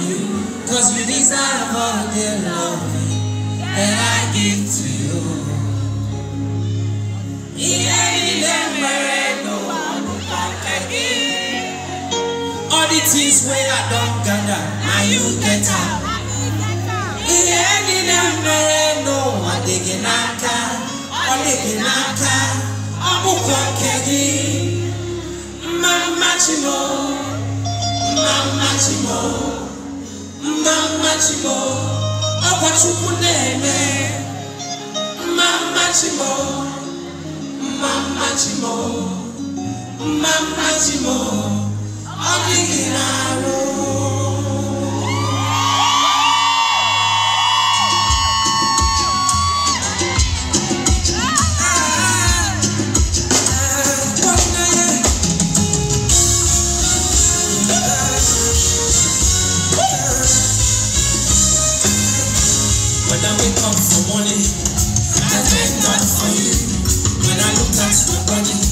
you, 'cause you deserve all the love that I give to you. All the things where I don't gather, now you get up. No, I dig in Aka, Amuka Kegi, Mama Chimo, Awachukuneme, Mama Chimo, Abiginaro. When I wake up for morning, I thank God for you. When I look at your body,